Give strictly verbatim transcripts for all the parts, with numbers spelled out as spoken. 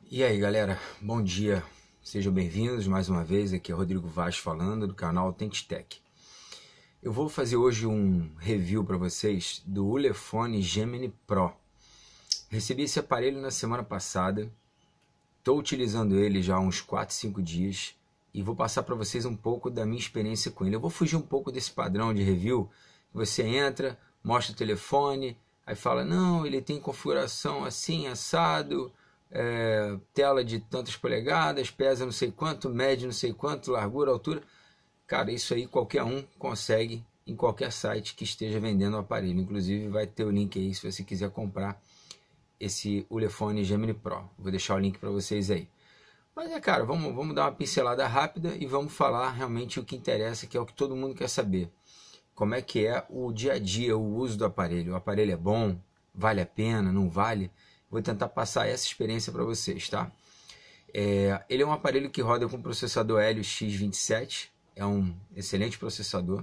E aí galera, bom dia, sejam bem-vindos mais uma vez, aqui é Rodrigo Vaz falando do canal Authentic Tech. Eu vou fazer hoje um review para vocês do Ulefone Gemini Pro. Recebi esse aparelho na semana passada, estou utilizando ele já há uns quatro, cinco dias e vou passar para vocês um pouco da minha experiência com ele. Eu vou fugir um pouco desse padrão de review, você entra, mostra o telefone, aí fala, não, ele tem configuração assim, assado, É, tela de tantas polegadas, pesa não sei quanto, mede não sei quanto, largura, altura. Cara, isso aí qualquer um consegue em qualquer site que esteja vendendo o aparelho. Inclusive vai ter o link aí se você quiser comprar esse Ulefone Gemini Pro. Vou deixar o link para vocês aí. Mas é, cara, vamos, vamos dar uma pincelada rápida e vamos falar realmente o que interessa, que é o que todo mundo quer saber. Como é que é o dia a dia, o uso do aparelho. O aparelho é bom? Vale a pena? Não vale? Vou tentar passar essa experiência para vocês, tá? É, ele é um aparelho que roda com processador Helio X vinte e sete, é um excelente processador.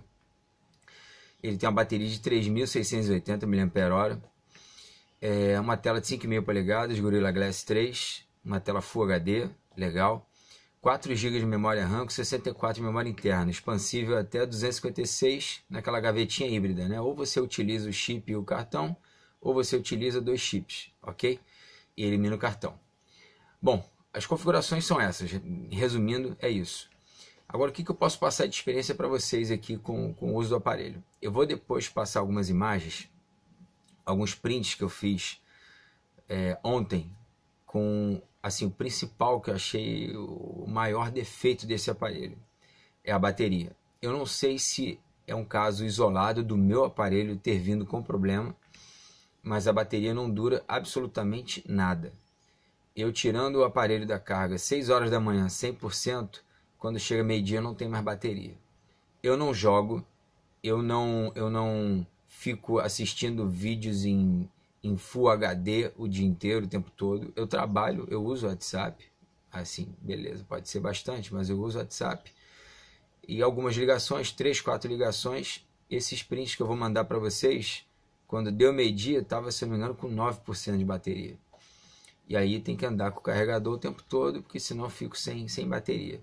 Ele tem uma bateria de três mil seiscentos e oitenta miliampères-hora, é uma tela de cinco vírgula cinco polegadas, Gorilla Glass três, uma tela Full H D, legal. quatro gigas de memória RAM com sessenta e quatro de memória interna, expansível até duzentos e cinquenta e seis naquela gavetinha híbrida, né? Ou você utiliza o chip e o cartão, ou você utiliza dois chips, ok? E elimina o cartão. Bom, as configurações são essas. Resumindo, é isso. Agora, o que eu posso passar de experiência para vocês aqui com, com o uso do aparelho? Eu vou depois passar algumas imagens, alguns prints que eu fiz é, ontem, com assim, o principal que eu achei o maior defeito desse aparelho. É a bateria. Eu não sei se é um caso isolado do meu aparelho ter vindo com problema, mas a bateria não dura absolutamente nada. Eu tirando o aparelho da carga seis horas da manhã, cem por cento, quando chega meio-dia não tem mais bateria. Eu não jogo, eu não, eu não fico assistindo vídeos em, em Full H D o dia inteiro, o tempo todo. Eu trabalho, eu uso o WhatsApp, assim, beleza, pode ser bastante, mas eu uso o WhatsApp. E algumas ligações, três, quatro ligações, esses prints que eu vou mandar para vocês, quando deu meio-dia, estava, se não me engano, com nove por cento de bateria. E aí tem que andar com o carregador o tempo todo, porque senão eu fico sem, sem bateria.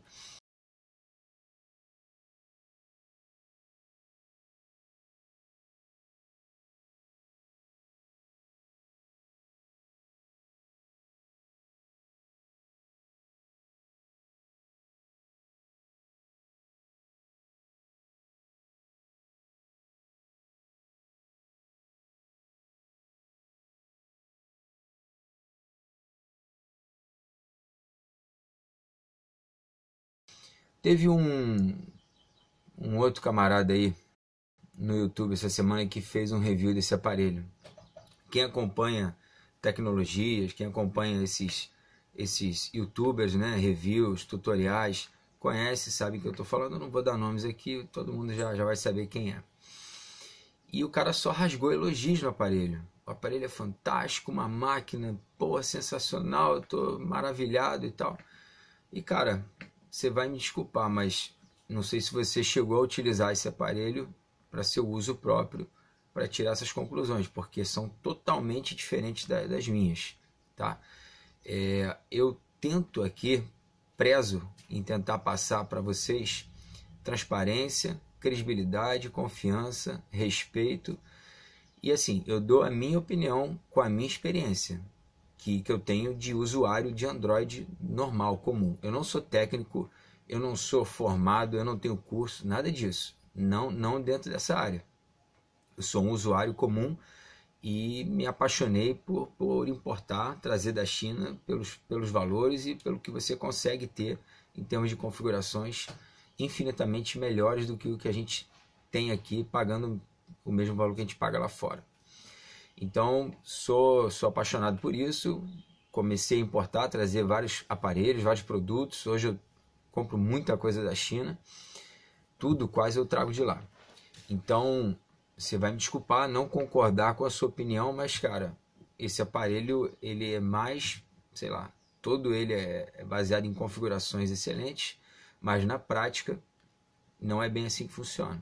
Teve um, um outro camarada aí no YouTube essa semana que fez um review desse aparelho. Quem acompanha tecnologias, quem acompanha esses, esses youtubers, né, reviews, tutoriais, conhece, sabe o que eu estou falando. Eu não vou dar nomes aqui, todo mundo já, já vai saber quem é. E o cara só rasgou elogios no aparelho. O aparelho é fantástico, uma máquina, pô, sensacional, eu tô maravilhado e tal. E cara, você vai me desculpar, mas não sei se você chegou a utilizar esse aparelho para seu uso próprio, para tirar essas conclusões, porque são totalmente diferentes das minhas, tá? É, eu tento aqui, prezo em tentar passar para vocês transparência, credibilidade, confiança, respeito. E assim, eu dou a minha opinião com a minha experiência, que, que eu tenho de usuário de Android normal, comum. Eu não sou técnico, eu não sou formado, eu não tenho curso, nada disso. Não, não dentro dessa área. Eu sou um usuário comum e me apaixonei por, por importar, trazer da China pelos, pelos valores e pelo que você consegue ter em termos de configurações infinitamente melhores do que o que a gente tem aqui, pagando o mesmo valor que a gente paga lá fora. Então, sou, sou apaixonado por isso, comecei a importar, trazer vários aparelhos, vários produtos. Hoje eu compro muita coisa da China, tudo quase eu trago de lá. Então, você vai me desculpar não concordar com a sua opinião, mas cara, esse aparelho ele é mais, sei lá, todo ele é baseado em configurações excelentes, mas na prática não é bem assim que funciona.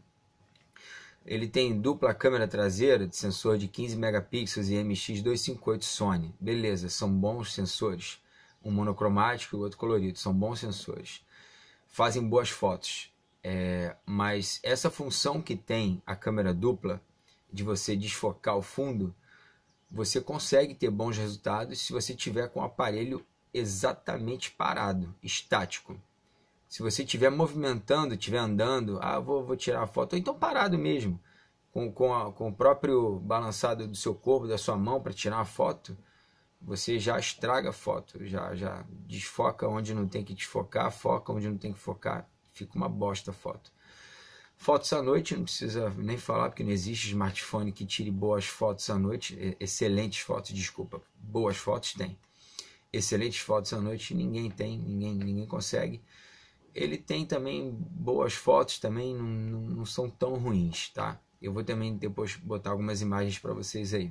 Ele tem dupla câmera traseira de sensor de quinze megapixels e M X duzentos e cinquenta e oito Sony. Beleza, são bons sensores. um monocromático e o outro colorido. São bons sensores. Fazem boas fotos. É, mas essa função que tem a câmera dupla, de você desfocar o fundo, você consegue ter bons resultados se você tiver com o aparelho exatamente parado, estático. Se você estiver movimentando, estiver andando, ah, vou, vou tirar a foto, ou então parado mesmo, com, com, a, com o próprio balançado do seu corpo, da sua mão para tirar uma foto, você já estraga a foto, já, já desfoca onde não tem que desfocar, foca onde não tem que focar, fica uma bosta a foto. Fotos à noite, não precisa nem falar, porque não existe smartphone que tire boas fotos à noite, excelentes fotos, desculpa, boas fotos tem. Excelentes fotos à noite ninguém tem, ninguém, ninguém consegue. Ele tem também boas fotos, também não, não, não são tão ruins, tá? Eu vou também depois botar algumas imagens para vocês aí.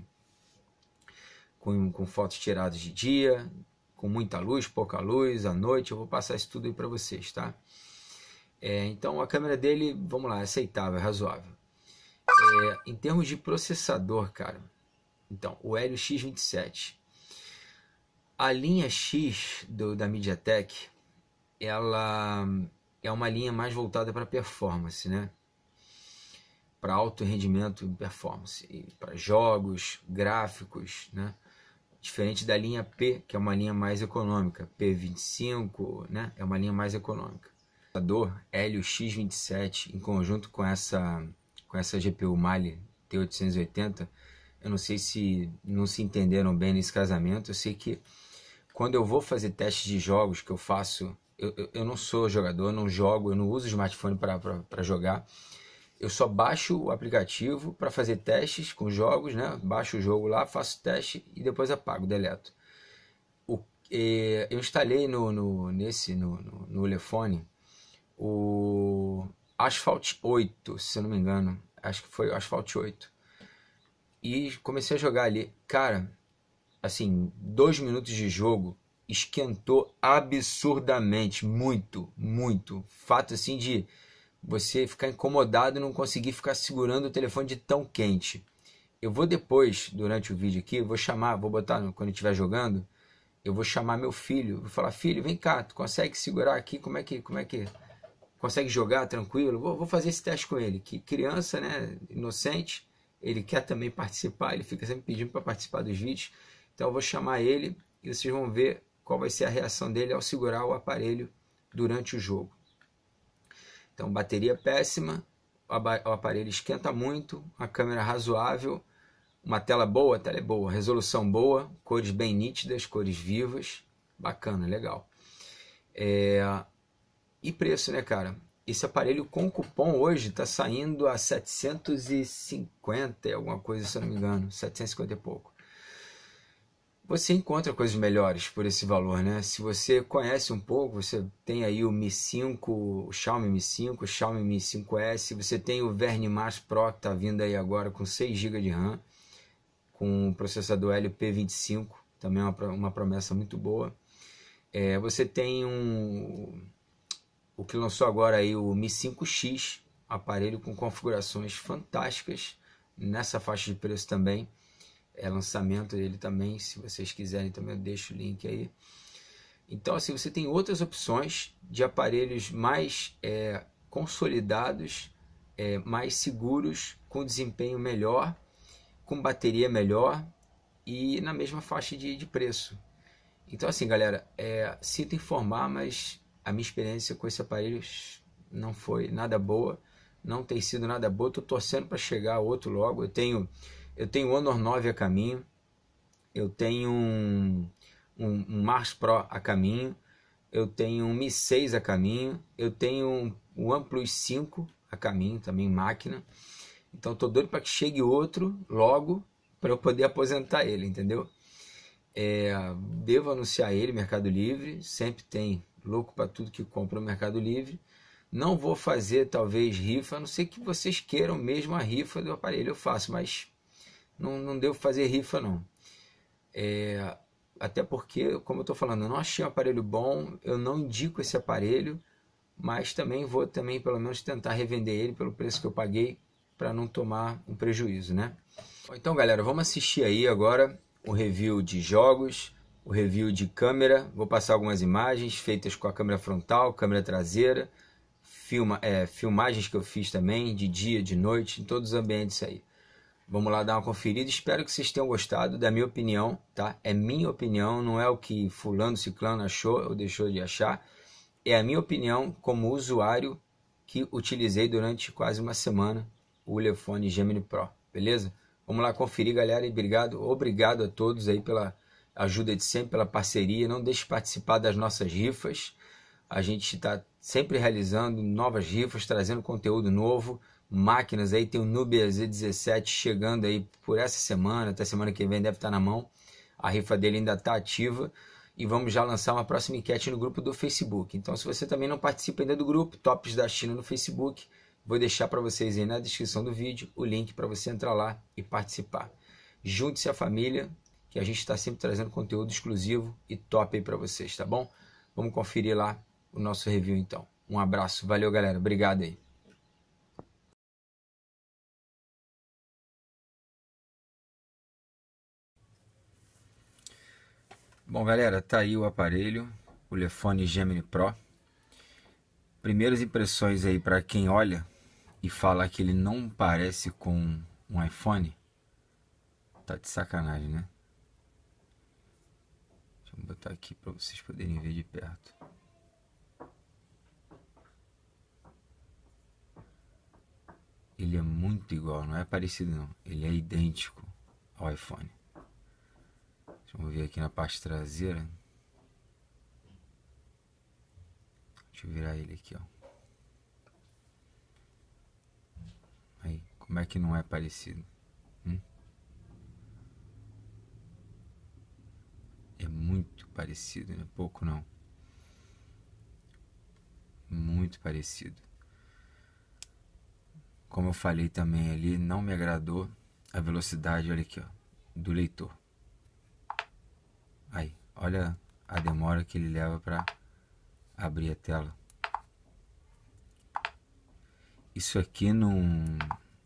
Com, com fotos tiradas de dia, com muita luz, pouca luz, à noite, eu vou passar isso tudo aí para vocês, tá? É, então a câmera dele, vamos lá, é aceitável, é razoável. É, em termos de processador, cara, então, o Helio X vinte e sete. A linha X do, da MediaTek, ela é uma linha mais voltada para performance, né? Para alto rendimento e performance, para jogos, gráficos, né? Diferente da linha P, que é uma linha mais econômica, P vinte e cinco, né? É uma linha mais econômica. O processador Helio X vinte e sete, em conjunto com essa, com essa G P U Mali T oitocentos e oitenta, eu não sei se não se entenderam bem nesse casamento. Eu sei que quando eu vou fazer testes de jogos que eu faço, eu, eu, eu não sou jogador, eu não jogo, eu não uso o smartphone para jogar. Eu só baixo o aplicativo para fazer testes com jogos, né? Baixo o jogo lá, faço teste e depois apago, deleto. O, eh, eu instalei no, no, nesse, no, no, no telefone o Asphalt oito, se eu não me engano. Acho que foi o Asphalt oito. E comecei a jogar ali. Cara, assim, dois minutos de jogo, esquentou absurdamente, muito, muito. Fato assim de você ficar incomodado e não conseguir ficar segurando o telefone de tão quente. Eu vou depois, durante o vídeo aqui, eu vou chamar, vou botar quando eu estiver jogando, eu vou chamar meu filho, vou falar, filho, vem cá, tu consegue segurar aqui, como é que, como é que, consegue jogar tranquilo? Vou, vou fazer esse teste com ele, que criança, né, inocente, ele quer também participar, ele fica sempre pedindo para participar dos vídeos, então eu vou chamar ele e vocês vão ver qual vai ser a reação dele ao segurar o aparelho durante o jogo. Então, bateria péssima, o aparelho esquenta muito, a câmera razoável, uma tela boa, a tela é boa, resolução boa, cores bem nítidas, cores vivas, bacana, legal. É... E preço, né, cara? Esse aparelho com cupom hoje está saindo a setecentos e cinquenta, alguma coisa, se eu não me engano, setecentos e cinquenta e pouco. Você encontra coisas melhores por esse valor, né? Se você conhece um pouco, você tem aí o Mi cinco, o Xiaomi Mi cinco, o Xiaomi Mi cinco S, você tem o Vernimax Pro, que está vindo aí agora com seis gigas de RAM, com o processador Helio P vinte e cinco, também é uma, uma promessa muito boa. É, você tem um, o que lançou agora aí, o Mi cinco X, aparelho com configurações fantásticas, nessa faixa de preço também. É lançamento dele também, se vocês quiserem também eu deixo o link aí. Então assim, você tem outras opções de aparelhos mais é, consolidados, é, mais seguros, com desempenho melhor, com bateria melhor e na mesma faixa de, de preço. Então assim, galera, é, sinto informar, mas a minha experiência com esse aparelho não foi nada boa, não tem sido nada boa. Estou torcendo para chegar outro logo. Eu tenho Eu tenho o Honor nove a caminho, eu tenho um, um, um Mars Pro a caminho, eu tenho um Mi seis a caminho, eu tenho um, um OnePlus cinco a caminho, também máquina. Então estou doido para que chegue outro logo, para eu poder aposentar ele, entendeu? É, devo anunciar ele, Mercado Livre, sempre tem louco para tudo que compra no Mercado Livre. Não vou fazer talvez rifa, a não ser que vocês queiram mesmo a rifa do aparelho, eu faço, mas... Não, não devo fazer rifa não, é, até porque, como eu estou falando, eu não achei um aparelho bom, eu não indico esse aparelho, mas também vou também pelo menos tentar revender ele pelo preço que eu paguei, para não tomar um prejuízo, né? Então galera, vamos assistir aí agora o review de jogos, o review de câmera. Vou passar algumas imagens feitas com a câmera frontal, câmera traseira, filma, é, filmagens que eu fiz também de dia, de noite, em todos os ambientes aí. Vamos lá dar uma conferida. Espero que vocês tenham gostado da minha opinião, tá? É minha opinião, não é o que fulano, ciclano achou ou deixou de achar. É a minha opinião como usuário que utilizei durante quase uma semana o Ulefone Gemini Pro, beleza? Vamos lá conferir, galera, e obrigado, obrigado a todos aí pela ajuda de sempre, pela parceria. Não deixe de participar das nossas rifas. A gente está sempre realizando novas rifas, trazendo conteúdo novo. Máquinas aí, tem o Nubia Z dezessete chegando aí por essa semana, até semana que vem deve estar na mão. A rifa dele ainda está ativa e vamos já lançar uma próxima enquete no grupo do Facebook. Então, se você também não participa ainda do grupo Tops da China no Facebook, vou deixar para vocês aí na descrição do vídeo o link para você entrar lá e participar. Junte-se à família, que a gente está sempre trazendo conteúdo exclusivo e top aí para vocês, tá bom? Vamos conferir lá o nosso review então. Um abraço, valeu galera, obrigado aí. Bom, galera, tá aí o aparelho, o Ulefone Gemini Pro. Primeiras impressões aí para quem olha e fala que ele não parece com um iPhone, tá de sacanagem, né? Deixa eu botar aqui para vocês poderem ver de perto. Ele é muito igual, não é parecido não, ele é idêntico ao iPhone. Vamos ver aqui na parte traseira. Deixa eu virar ele aqui, ó. Aí, como é que não é parecido? Hum? É muito parecido, né? Pouco não. Muito parecido. Como eu falei também ali, não me agradou a velocidade, olha aqui, ó, do leitor. Aí, olha a demora que ele leva para abrir a tela. Isso aqui num,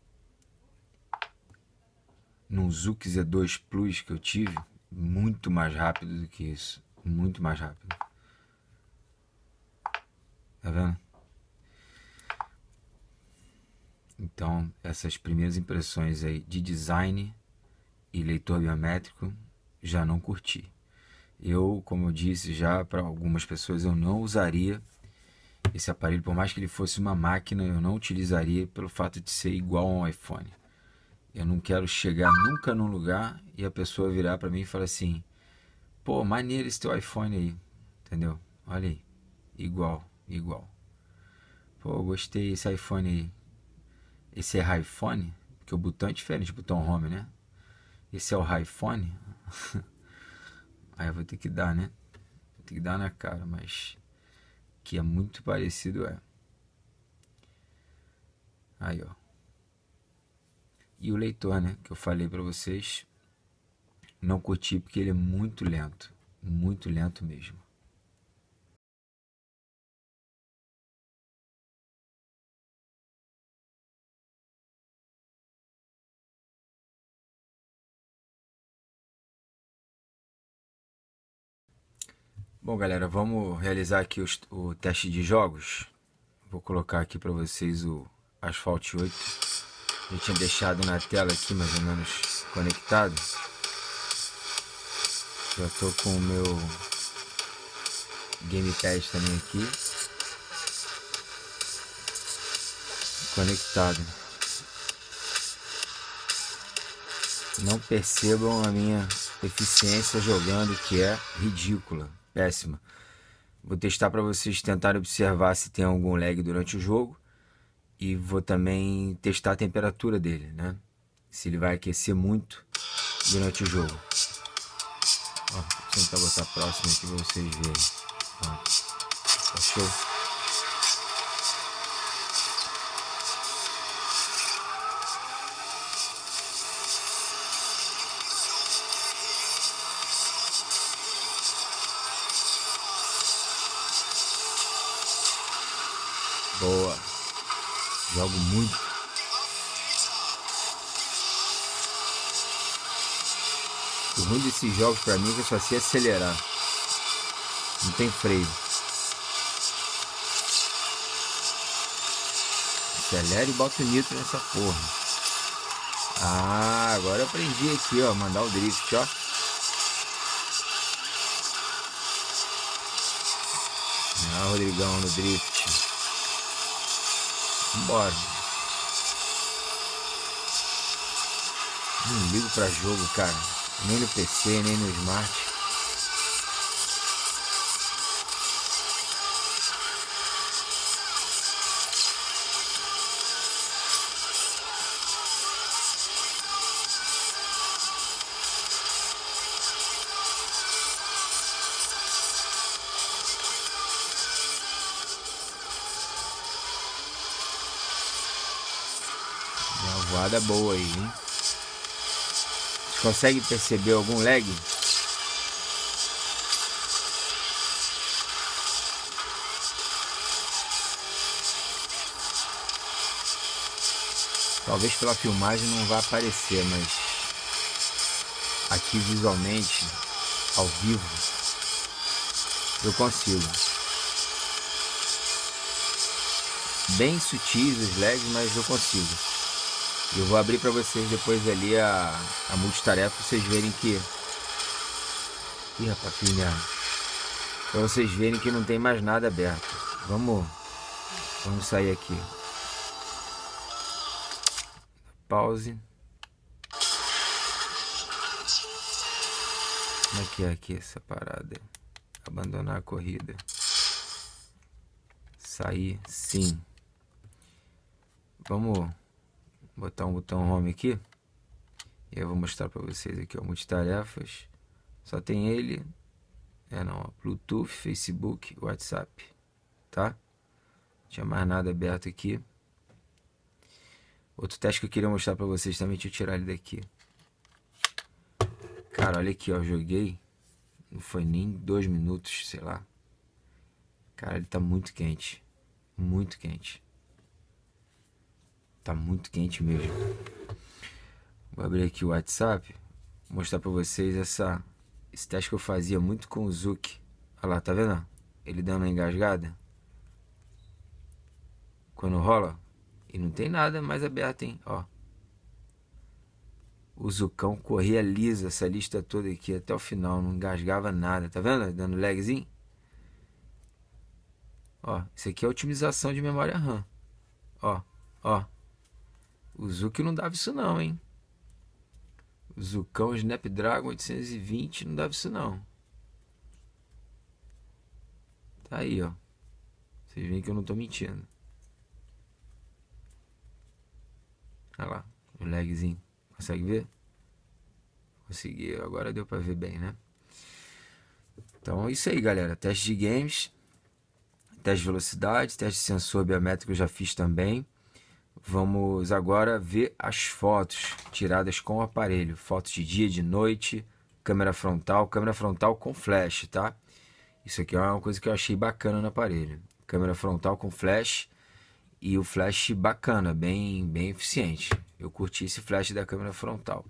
num Zook Z dois Plus que eu tive, muito mais rápido do que isso. Muito mais rápido. Tá vendo? Então, essas primeiras impressões aí de design e leitor biométrico, já não curti. Eu, como eu disse já para algumas pessoas, eu não usaria esse aparelho, por mais que ele fosse uma máquina, eu não utilizaria pelo fato de ser igual a um iPhone. Eu não quero chegar nunca num lugar e a pessoa virar para mim e falar assim, pô, maneiro esse teu iPhone aí, entendeu? Olha aí, igual, igual. Pô, gostei desse iPhone aí. Esse é iPhone? Porque o botão é diferente, o botão home, né? Esse é o iPhone? Aí eu vou ter que dar, né? Vou ter que dar na cara, mas que é muito parecido, é. Aí, ó. E o leitor, né? Que eu falei pra vocês, não curti porque ele é muito lento. Muito lento mesmo. Bom, galera, vamos realizar aqui os, o teste de jogos. Vou colocar aqui para vocês o Asphalt oito. Eu tinha deixado na tela aqui mais ou menos conectado. Já estou com o meu Game Pass também aqui conectado. Não percebam a minha eficiência jogando, que é ridícula. Péssima. Vou testar para vocês tentarem observar se tem algum lag durante o jogo. E vou também testar a temperatura dele, né? Se ele vai aquecer muito durante o jogo. Ó, vou tentar botar próximo aqui para vocês verem. Ó, tá show? Boa. Jogo muito. O ruim desses jogos pra mim é que eu só sei acelerar. Não tem freio. Acelera e bota o nitro nessa porra. Ah, agora eu aprendi aqui, ó, mandar o drift, ó. Ah, Rodrigão no drift. Vambora. Não ligo pra jogo, cara. Nem no P C, nem no Smart. Uma voada boa aí, hein? Vocês conseguem perceber algum lag? Talvez pela filmagem não vá aparecer, mas aqui visualmente, ao vivo, eu consigo. Bem sutis os lags, mas eu consigo. Eu vou abrir para vocês depois ali a, a multitarefa, pra vocês verem que... Ih, rapaz, filha. Para vocês verem que não tem mais nada aberto. Vamos, vamos sair aqui. Pause. Como é que é aqui essa parada? Abandonar a corrida. Sair, sim. Vamos botar um botão home aqui. E eu vou mostrar para vocês aqui, ó, multitarefas. Só tem ele. É não, ó, Bluetooth, Facebook, WhatsApp. Tá? Não tinha mais nada aberto aqui. Outro teste que eu queria mostrar pra vocês também, deixa eu tirar ele daqui. Cara, olha aqui, ó, joguei. Não foi nem dois minutos, sei lá. Cara, ele tá muito quente. Muito quente. Tá muito quente mesmo. Vou abrir aqui o WhatsApp. Mostrar pra vocês essa, esse teste que eu fazia muito com o Zuki. Olha lá, tá vendo? Ele dando uma engasgada. Quando rola. E não tem nada mais aberto, hein? Ó. O Zucão corria liso essa lista toda aqui até o final. Não engasgava nada. Tá vendo? Dando lagzinho. Ó. Isso aqui é otimização de memória RAM. Ó. Ó. O Zuki não dava isso não, hein? O Zucão Snapdragon oitocentos e vinte não dava isso não. Tá aí, ó. Vocês veem que eu não tô mentindo. Olha lá, o lagzinho. Consegue ver? Consegui, agora deu pra ver bem, né? Então é isso aí, galera. Teste de games, teste de velocidade, teste de sensor biométrico eu já fiz também. Vamos agora ver as fotos tiradas com o aparelho. Fotos de dia, de noite, câmera frontal, câmera frontal com flash, tá? Isso aqui é uma coisa que eu achei bacana no aparelho. Câmera frontal com flash. E o flash bacana, bem, bem eficiente. Eu curti esse flash da câmera frontal.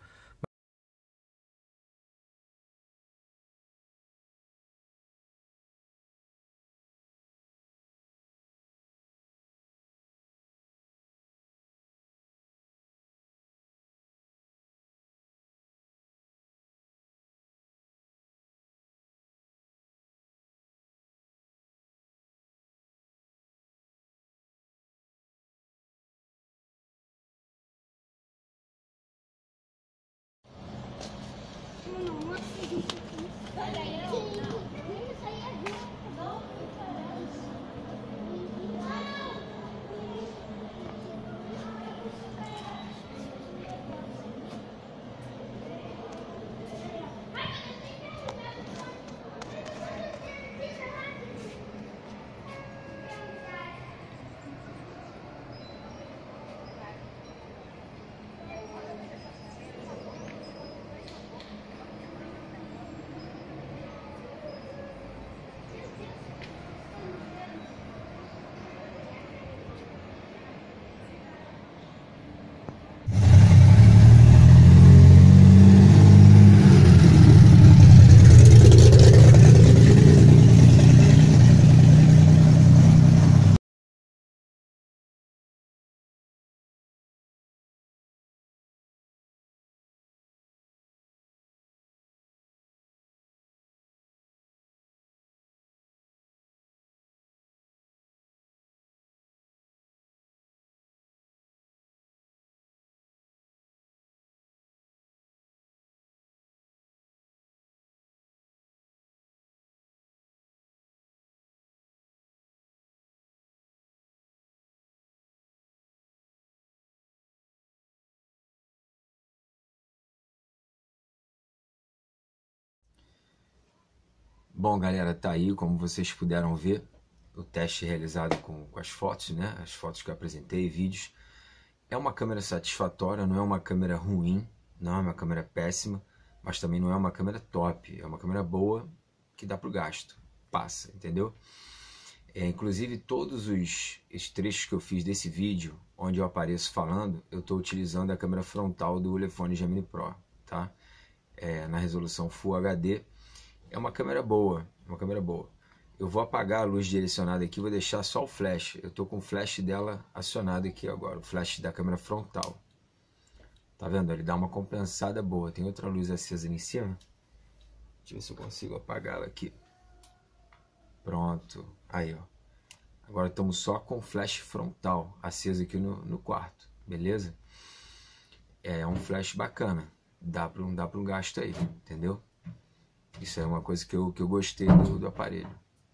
Bom, galera, tá aí, como vocês puderam ver, o teste realizado com, com as fotos, né? As fotos que eu apresentei, vídeos. É uma câmera satisfatória, não é uma câmera ruim, não é uma câmera péssima, mas também não é uma câmera top. É uma câmera boa que dá pro gasto, passa, entendeu? É, inclusive, todos os, os trechos que eu fiz desse vídeo, onde eu apareço falando, eu estou utilizando a câmera frontal do Ulefone Gemini Pro, tá? É, na resolução Full H D. É uma câmera boa, uma câmera boa. Eu vou apagar a luz direcionada aqui, vou deixar só o flash. Eu estou com o flash dela acionado aqui agora, o flash da câmera frontal. Tá vendo? Ele dá uma compensada boa. Tem outra luz acesa ali em cima. Deixa eu ver se eu consigo apagá-la aqui. Pronto. Aí, ó. Agora estamos só com o flash frontal aceso aqui no, no quarto. Beleza? É um flash bacana. Dá para um, dá para um gasto aí, entendeu? Isso é uma coisa que eu, que eu gostei do, do aparelho.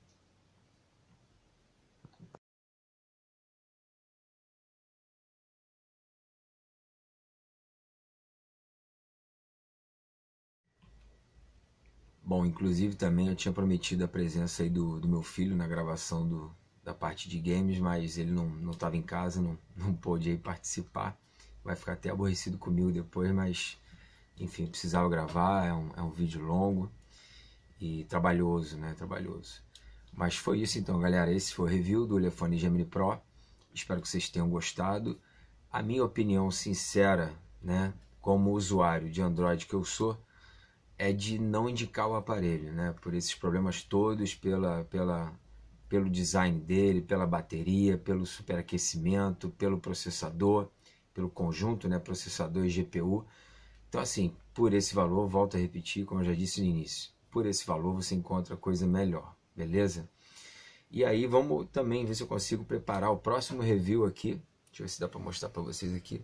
Bom, inclusive também eu tinha prometido a presença aí do, do meu filho na gravação do, da parte de games, mas ele não não estava em casa, não, não pôde aí participar. Vai ficar até aborrecido comigo depois, mas enfim, precisava gravar, é um, é um vídeo longo e trabalhoso, né? Trabalhoso. Mas foi isso então, galera. Esse foi o review do Ulefone Gemini Pro. Espero que vocês tenham gostado. A minha opinião sincera, né, como usuário de Android que eu sou, é de não indicar o aparelho, né? Por esses problemas todos, pela, pela, pelo design dele, pela bateria, pelo superaquecimento, pelo processador, pelo conjunto, né? Processador e G P U. Então, assim, por esse valor, volto a repetir, como eu já disse no início, por esse valor você encontra coisa melhor, beleza? E aí vamos também ver se eu consigo preparar o próximo review aqui. Deixa eu ver se dá para mostrar para vocês aqui.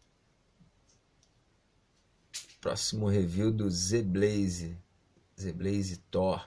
Próximo review do ZBlaze, ZBlaze Thor.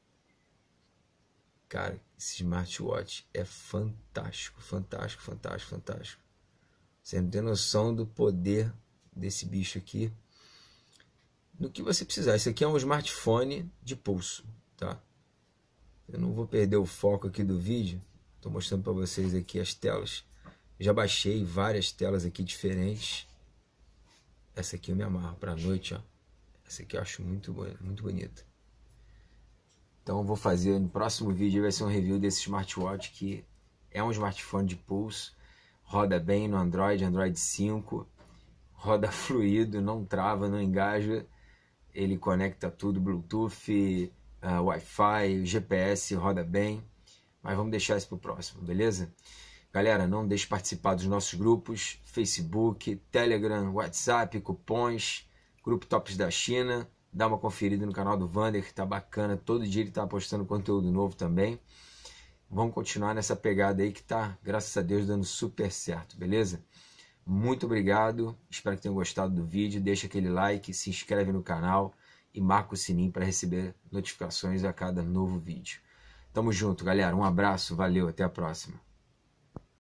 Cara, esse smartwatch é fantástico, fantástico, fantástico, fantástico. Você não tem noção do poder desse bicho aqui. No que você precisar. Esse aqui é um smartphone de pulso, tá? Eu não vou perder o foco aqui do vídeo. Estou mostrando para vocês aqui as telas. Já baixei várias telas aqui diferentes. Essa aqui eu me amarro para a noite, ó. Essa aqui eu acho muito, muito bonita. Então eu vou fazer no próximo vídeo, vai ser um review desse smartwatch que é um smartphone de pulso. Roda bem no Android, Android cinco. Roda fluido, não trava, não engaja. Ele conecta tudo, Bluetooth, uh, Wi-Fi, G P S, roda bem. Mas vamos deixar isso para o próximo, beleza? Galera, não deixe de participar dos nossos grupos, Facebook, Telegram, WhatsApp, cupons, Grupo Tops da China. Dá uma conferida no canal do Vander, que tá bacana. Todo dia ele tá postando conteúdo novo também. Vamos continuar nessa pegada aí que tá, graças a Deus, dando super certo, beleza? Muito obrigado, espero que tenham gostado do vídeo. Deixa aquele like, se inscreve no canal e marca o sininho para receber notificações a cada novo vídeo. Tamo junto, galera. Um abraço, valeu, até a próxima.